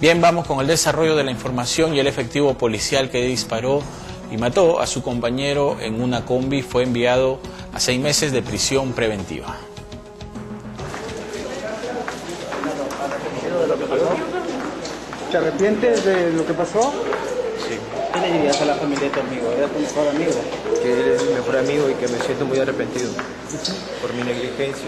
Bien, vamos con el desarrollo de la información y el efectivo policial que disparó y mató a su compañero en una combi fue enviado a 6 meses de prisión preventiva. ¿Te arrepientes de lo que pasó? Sí. ¿Qué le dirías a la familia de tu amigo? ¿Era tu mejor amigo? Que él es mi mejor amigo y que me siento muy arrepentido por mi negligencia.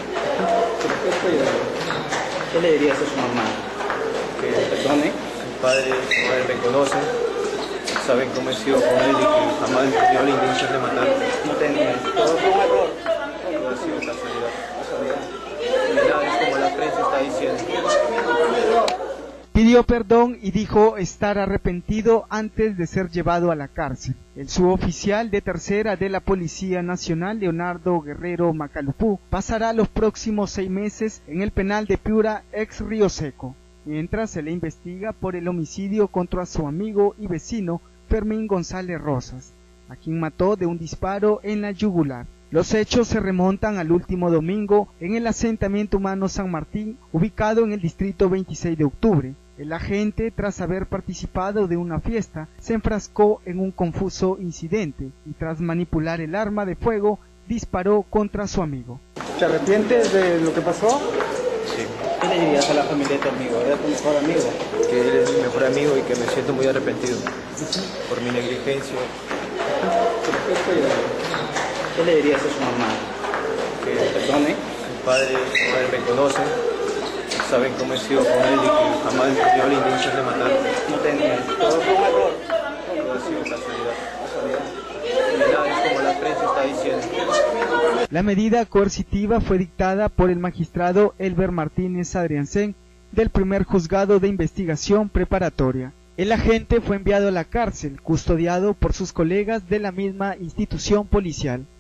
¿Qué le dirías a su mamá? Que ¿Perdone? mi padre y su madre me conocen, saben cómo he sido con él y que jamás he tenido la intención de matarlo. No tenías. Todo fue un error. Todo ha sido casualidad. Y nada, es como la prensa está diciendo. Pidió perdón y dijo estar arrepentido antes de ser llevado a la cárcel. El suboficial de tercera de la Policía Nacional, Leonardo Guerrero Macalupú, pasará los próximos 6 meses en el penal de Piura, ex Río Seco, mientras se le investiga por el homicidio contra su amigo y vecino Fermín González Rosas, a quien mató de un disparo en la yugular. Los hechos se remontan al último domingo en el asentamiento humano San Martín, ubicado en el distrito 26 de octubre. El agente, tras haber participado de una fiesta, se enfrascó en un confuso incidente y tras manipular el arma de fuego, disparó contra su amigo. ¿Te arrepientes de lo que pasó? Sí. ¿Qué le dirías a la familia de tu amigo? ¿Era tu mejor amigo? Que él es mi mejor amigo y que me siento muy arrepentido por mi negligencia. ¿Qué le dirías a su mamá? Que ¿Perdone? mi padre y su madre me conocen, saben cómo he sido con él y que jamás he tenido la intención de matarlo. No tenías. Todo fue un error. Todo ha sido casualidad. Y nada, es como la prensa está diciendo. La medida coercitiva fue dictada por el magistrado Elber Martínez Adriancén del primer juzgado de investigación preparatoria. El agente fue enviado a la cárcel, custodiado por sus colegas de la misma institución policial.